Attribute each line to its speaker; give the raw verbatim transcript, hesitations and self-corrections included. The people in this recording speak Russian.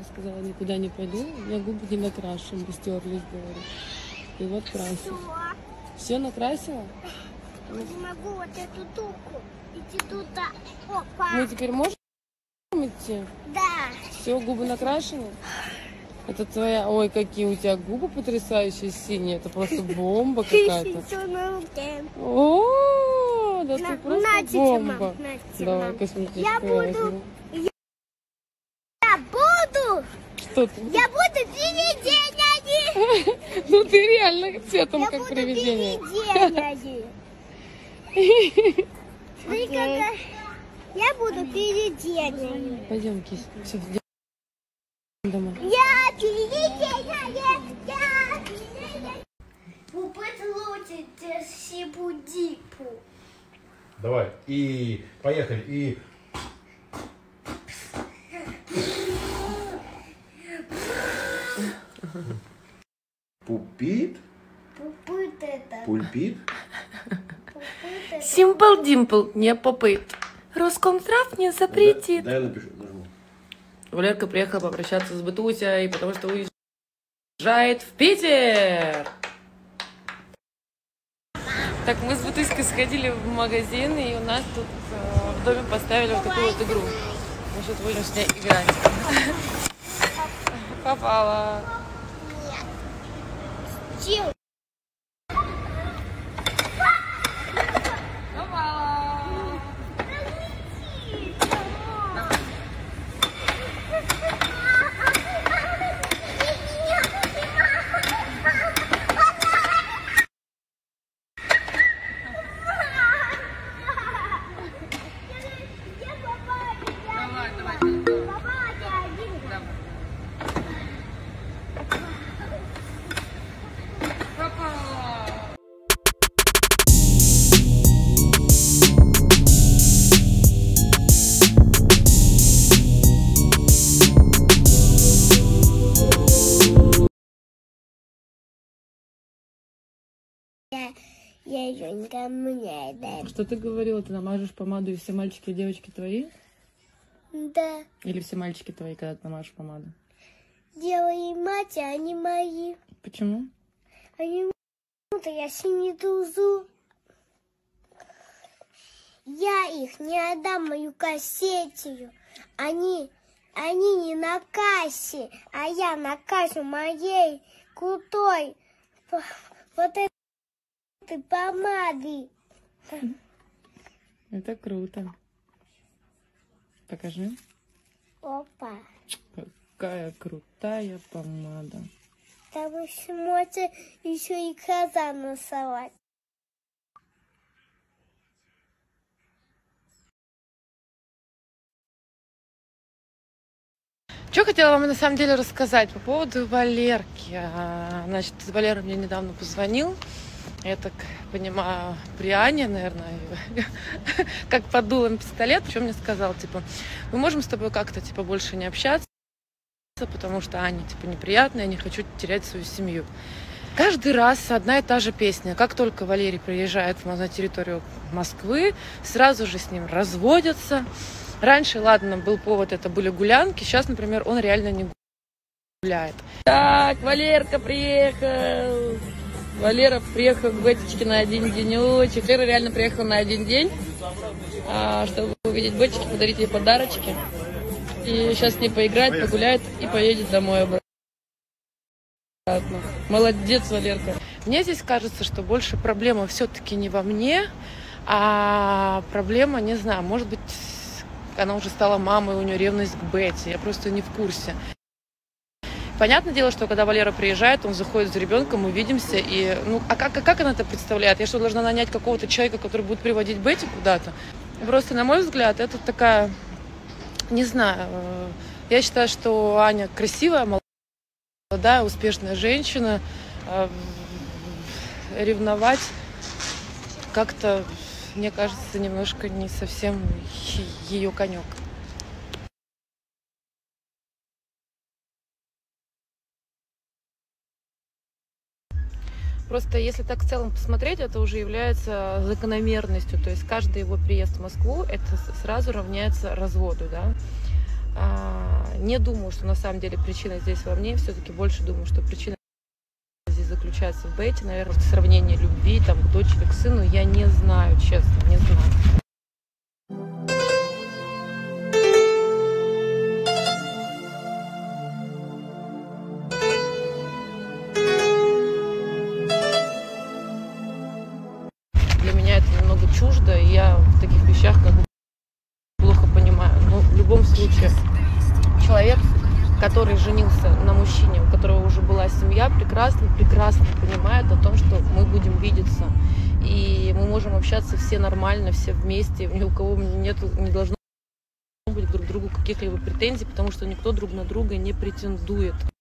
Speaker 1: сказала, никуда не пойду, у меня губы не накрашены, стерлись, говорю. И вот красила. Все накрасила?
Speaker 2: Не могу вот эту туку идти туда. Опа.
Speaker 1: Мы теперь можем идти?
Speaker 2: Да.
Speaker 1: Все, губы накрашены? Это твоя... Ой, какие у тебя губы потрясающие синие. Это просто бомба какая-то. О, да ты просто бомба. Давай, косметическую
Speaker 2: я буду... Я буду...
Speaker 1: Что ты?
Speaker 2: Я буду привидением.
Speaker 1: Ну ты реально цветом как привидение.
Speaker 2: Я буду привидением.
Speaker 1: Пойдем, кись. Все, домой.
Speaker 2: Я привидение. Я привидение. Пупыть лучше сипу-дипу.
Speaker 3: Давай. И поехали. И... Пупит?
Speaker 2: Пупыт это.
Speaker 3: Пульпит?
Speaker 1: Simple Dimple не попыт. Роскомздрав не запретит.
Speaker 3: Да, да, я напишу, нажму.
Speaker 1: Валерка приехала попрощаться с Бытусей, потому что уезжает в Питер. Так, мы с Бытуськой сходили в магазин, и у нас тут э, в доме поставили вот такую вот игру. Мы сейчас будем с ней играть. Попала.
Speaker 2: Чил. Я ее никому не отдам.
Speaker 1: Что ты говорила? Ты намажешь помаду, и все мальчики и девочки твои?
Speaker 2: Да.
Speaker 1: Или все мальчики твои, когда ты намажешь помаду?
Speaker 2: Делай мать, а они мои.
Speaker 1: Почему?
Speaker 2: Они то я синий тузу. Я их не отдам мою кассетию. Они, они не на кассе, а я на кассе моей крутой вот этой помады.
Speaker 1: Это круто. Покажи.
Speaker 2: Опа.
Speaker 1: Какая крутая помада.
Speaker 2: Там еще можно еще и коза нарисовать.
Speaker 1: Что хотела вам на самом деле рассказать по поводу Валерки. Значит, Валера мне недавно позвонил. Я так понимаю, при Ане, наверное, как под дулом пистолет. Что мне сказал, типа, мы можем с тобой как-то, типа, больше не общаться, потому что Аня, типа, неприятная, я не хочу терять свою семью. Каждый раз одна и та же песня. Как только Валерий приезжает на территорию Москвы, сразу же с ним разводятся. Раньше, ладно, был повод, это были гулянки. Сейчас, например, он реально не гуляет. Так, Валерка приехал. Валера приехал к Бетечке на один денечек. Валера реально приехал на один день, чтобы увидеть Бетечке, подарить ей подарочки. И сейчас с ней поиграет, погуляет и поедет домой обратно. Молодец, Валерка. Мне здесь кажется, что больше проблема все-таки не во мне, а проблема, не знаю, может быть, она уже стала мамой, у нее ревность к Бете. Я просто не в курсе. Понятное дело, что когда Валера приезжает, он заходит за ребенком, увидимся, и, ну, а как, а как она это представляет? Я что, должна нанять какого-то человека, который будет приводить Бетти куда-то? Просто, на мой взгляд, это такая, не знаю, я считаю, что Аня красивая, молодая, успешная женщина, ревновать как-то, мне кажется, немножко не совсем ее конек. Просто если так в целом посмотреть, это уже является закономерностью. То есть каждый его приезд в Москву, это сразу равняется разводу, да. Не думаю, что на самом деле причина здесь во мне. Все-таки больше думаю, что причина здесь заключается в Бете. Наверное, в сравнении любви там, к дочери, к сыну. Я не знаю, честно, не знаю. Для меня это немного чуждо, и я в таких вещах как бы плохо понимаю. Но в любом случае, человек, который женился на мужчине, у которого уже была семья, прекрасно, прекрасно понимает о том, что мы будем видеться. И мы можем общаться все нормально, все вместе. Ни у кого нет, не должно быть друг к другу каких-либо претензий, потому что никто друг на друга не претендует.